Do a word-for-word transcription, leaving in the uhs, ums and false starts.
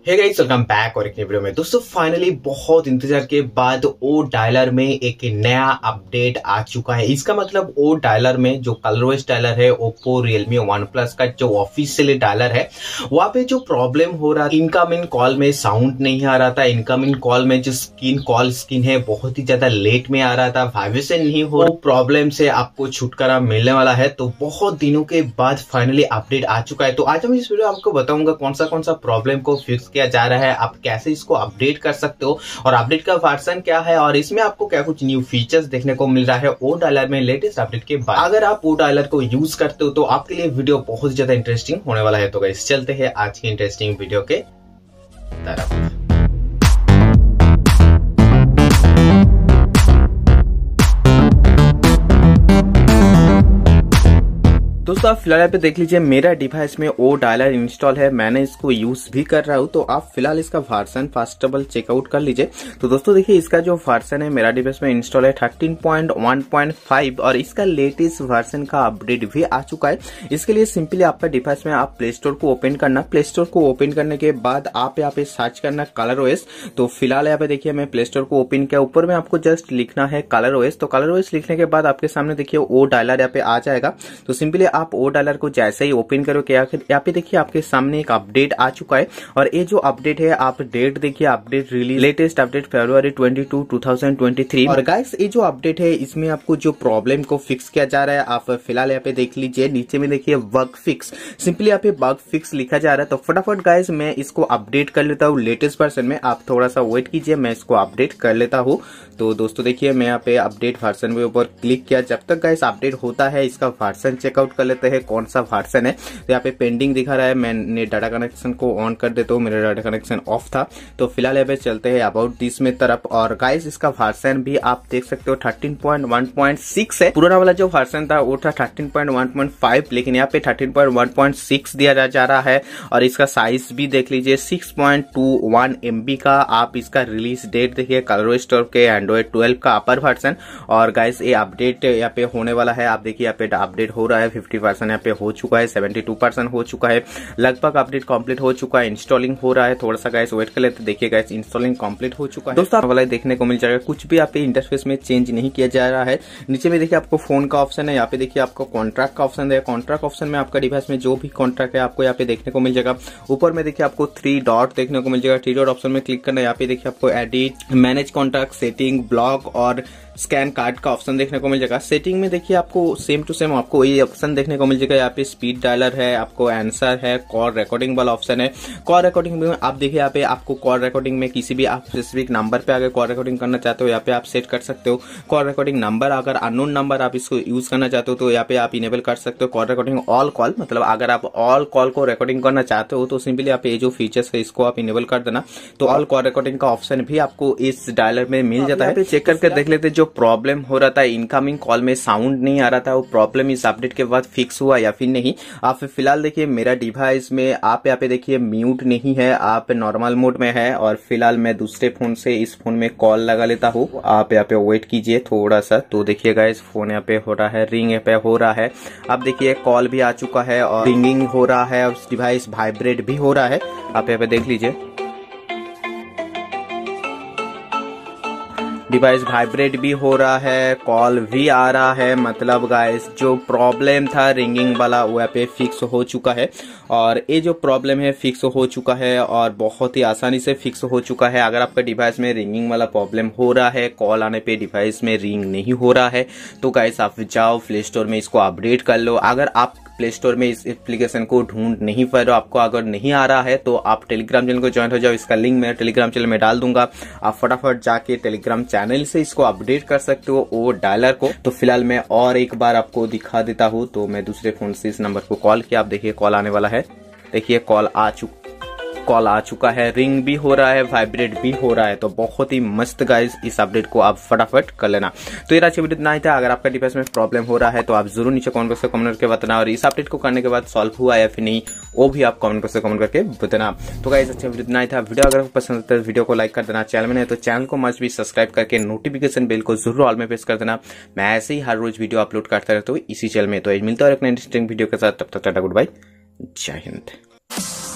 Hey guys, welcome back और एक नई वीडियो में। दोस्तों फाइनली बहुत इंतजार के बाद ओ डायलर में एक नया अपडेट आ चुका है। इसका मतलब ओ डायलर में जो कलरवाइज डायलर है ओप्पो, रियलमी, वन प्लस का जो ऑफिशियल डायलर है, वहां पे जो प्रॉब्लम हो रहा है, इनकमिंग कॉल में साउंड नहीं आ रहा था। इनकमिंग कॉल में जो स्क्रीन कॉल स्क्रीन है बहुत ही ज्यादा लेट में आ रहा था, वाइब्रेशन नहीं हो। वो प्रॉब्लम से आपको छुटकारा मिलने वाला है। तो बहुत दिनों के बाद फाइनली अपडेट आ चुका है। तो आज हम इस वीडियो आपको बताऊंगा कौन सा कौन सा प्रॉब्लम को फिक्स किया जा रहा है, आप कैसे इसको अपडेट कर सकते हो और अपडेट का वर्जन क्या है और इसमें आपको क्या कुछ न्यू फीचर्स देखने को मिल रहा है ओ डायलर में लेटेस्ट अपडेट के बाद। अगर आप ओ डायलर को यूज करते हो तो आपके लिए वीडियो बहुत ज्यादा इंटरेस्टिंग होने वाला है। तो गाइस चलते हैं आज की इंटरेस्टिंग वीडियो के तरफ। दोस्तों आप फिलहाल यहाँ पे देख लीजिए, मेरा डिवाइस में ओ डायलर इंस्टॉल है, मैंने इसको यूज भी कर रहा हूँ। तो आप फिलहाल इसका version first of all check out कर लीजिए। तो दोस्तों देखिए, इसका जो वर्जन है मेरा डिवाइस में इंस्टॉल है thirteen point one point five और इसका लेटेस्ट वर्जन का अपडेट भी आ चुका है। इसके लिए सिंपली आपका डिवाइस में आप प्ले स्टोर को ओपन करना। प्ले स्टोर को ओपन करने के बाद आप यहाँ पे सर्च करना कलर ओएस। तो फिलहाल यहाँ पे देखिए मैं प्ले स्टोर को ओपन किया, ऊपर में आपको जस्ट लिखना है कलर ओएस। तो कलर ओएस लिखने के बाद आपके सामने देखिए ओ डायलर यहाँ पे आ जाएगा। तो सिंपली आप ओ डायलर को जैसे ही ओपन करो क्या यहाँ पे देखिए आपके सामने एक अपडेट आ चुका है। और ये जो अपडेट है, आप डेट देखिए, update release latest update February twenty two two thousand twenty three. और गाइस ये जो अपडेट है इसमें आपको जो प्रॉब्लम को फिक्स किया जा रहा है, आप फिलहाल यहाँ पे देख लीजिए, नीचे में देखिए बग फिक्स, सिंपली यहाँ पे बग फिक्स लिखा जा रहा है। तो फटाफट गाइस मैं इसको अपडेट कर लेता हूँ लेटेस्ट वर्जन में। आप थोड़ा सा वेट कीजिए, मैं इसको अपडेट कर लेता हूँ। तो दोस्तों देखिए मैं यहाँ पे अपडेट वर्जन के ऊपर क्लिक किया। जब तक गाइस अपडेट होता है इसका वर्जन चेकआउट कर लेते हैं कौन सा वर्जन है। तो यहाँ पे पेंडिंग दिखा रहा है, मैंने डाटा कनेक्शन को ऑन कर देता हूँ, मेरा डाटा कनेक्शन ऑफ था। तो फिलहाल यहाँ पे चलते हैं अबाउट दिस में तरफ। और गाइस इसका वर्जन भी आप देख सकते हो thirteen point one point six है। पुराना वाला जो वर्जन था वो था thirteen point one point five, लेकिन यहाँ पे thirteen point one point six दिया जा रहा है। और इसका साइज भी देख लीजिए six point two one M B का। आप इसका रिलीज डेट देखिए कलरवाइज स्टोर के एंड्रॉइड ट्वेल्व का अपर वर्जन। और गाइस ये अपडेट यहाँ पे होने वाला है। आप देखिए यहाँ पे अपडेट हो रहा है, फिफ्टी परसेंट यहाँ पे हो चुका है, सेवेंटी टू परसेंट हो चुका है, लगभग अपडेट कंप्लीट हो चुका है, इंस्टॉलिंग हो रहा है। थोड़ा सा गाइस वेट कर लेते, देखिए गाइस इंस्टॉलिंग कंप्लीट हो चुका है। दोस्तों वाला देखने को मिल जाएगा, कुछ भी यहाँ पे इंटरफेस में चेंज नहीं किया जा रहा है। नीचे में देखिए आपको फोन का ऑप्शन है, यहाँ पे देखिए आपको कॉन्ट्रैक्ट का ऑप्शन है। कॉन्ट्रैक्ट ऑप्शन में आपका डिवाइस में जो भी कॉन्ट्रैक्ट है आपको यहाँ पे देखने को मिल जाएगा। ऊपर में देखिए आपको थ्री डॉट देखने को मिल जाएगा, थ्री डॉट ऑप्शन में क्लिक करना है। यहाँ पे देखिए आपको edit, manage contract, setting, block और स्कैन कार्ड का ऑप्शन देखने को मिल जाएगा। सेटिंग में देखिए आपको सेम टू सेम आपको ये ऑप्शन देखने को मिल जाएगा। यहाँ पे स्पीड डायलर है, आपको आंसर है, कॉल रिकॉर्डिंग वाला ऑप्शन है। कॉल रिकॉर्डिंग में आप देखिए यहाँ पे आपको कॉल रिकॉर्डिंग में किसी भी आप स्पेसिफिक नंबर पे आगे कॉल रिकॉर्डिंग करना चाहते हो यहाँ पे आप सेट कर सकते हो। कॉल रिकॉर्डिंग नंबर अगर अननोन नंबर आप इसको यूज करना चाहते हो तो यहाँ पे आप इनेबल कर सकते हो। कॉल रिकॉर्डिंग ऑल कॉल, मतलब अगर आप ऑल कॉल को रिकॉर्डिंग करना चाहते हो तो सिंपली आप ये जो फीचर्स है इसको आप इनेबल कर देना। तो ऑल कॉल रिकॉर्डिंग का ऑप्शन भी आपको इस डायलर में मिल जाता है। चेक करके देख लेते जो प्रॉब्लम हो था, इनकमिंग कॉल में साउंड नहीं आ रहा था, वो प्रॉब्लम इस अपडेट के बाद फिक्स हुआ या फिर नहीं। आप फिलहाल देखिए मेरा डिवाइस में आप यहाँ पे देखिए म्यूट नहीं है, आप नॉर्मल मोड में है। और फिलहाल मैं दूसरे फोन से इस फोन में कॉल लगा लेता हूँ, आप यहाँ पे वेट कीजिए थोड़ा सा। तो देखिएगा इस फोन यहाँ पे हो रहा है, रिंग यहाँ पे हो रहा है। अब देखिए कॉल भी आ चुका है और रिंगिंग हो रहा है, उस डिवाइस वाइब्रेट भी हो रहा है, आप यहाँ पे देख लीजिए डिवाइस वाइब्रेट भी हो रहा है, कॉल भी आ रहा है। मतलब गाइस जो प्रॉब्लम था रिंगिंग वाला वो यहाँ पे फिक्स हो चुका है। और ये जो प्रॉब्लम है फिक्स हो चुका है और बहुत ही आसानी से फिक्स हो चुका है। अगर आपका डिवाइस में रिंगिंग वाला प्रॉब्लम हो रहा है, कॉल आने पे डिवाइस में रिंग नहीं हो रहा है, तो गाइस आप जाओ प्ले स्टोर में इसको अपडेट कर लो। अगर आप प्ले स्टोर में इस एप्लीकेशन को ढूंढ नहीं पा रहे हो, आपको अगर नहीं आ रहा है तो आप टेलीग्राम चैनल को ज्वाइन हो जाओ। इसका लिंक मैं टेलीग्राम चैनल में डाल दूंगा, आप फटाफट जाके टेलीग्राम चैनल से इसको अपडेट कर सकते हो ओ डायलर को। तो फिलहाल मैं और एक बार आपको दिखा देता हूँ। तो मैं दूसरे फोन से इस नंबर को कॉल किया, आप देखिए कॉल आने वाला है, देखिए कॉल आ चुका कॉल आ चुका है, रिंग भी हो रहा है, वाइब्रेट भी हो रहा है। तो बहुत ही मस्त गाइस, इस अपडेट को आप फटाफट कर लेना। तो ये आज वीडियो इतना ही था। अगर आपका डिवाइस में प्रॉब्लम हो रहा है तो आप जरूर नीचे कमेंट करके कमेंट करके बताना, और इस अपडेट को करने के बाद सॉल्व हुआ या फिर नहीं वो भी आप कमेंट करके कमेंट करके बताना। तो गाइस अच्छा वीडियो इतना ही था। वीडियो अगर आपको पसंद आता है तो वीडियो को लाइक कर देना, चैनल में नहीं तो चैनल को मस्ट भी सब्सक्राइब करके नोटिफिकेशन बेल को जरूर ऑल में प्रेस कर देना। मैं ऐसे ही हर रोज वीडियो अपलोड करता रहता हूँ इसी चैनल में। तो मिलता है एक इंटरेस्टिंग वीडियो के साथ, तब तक टाटा गुड बाय, जय हिंद।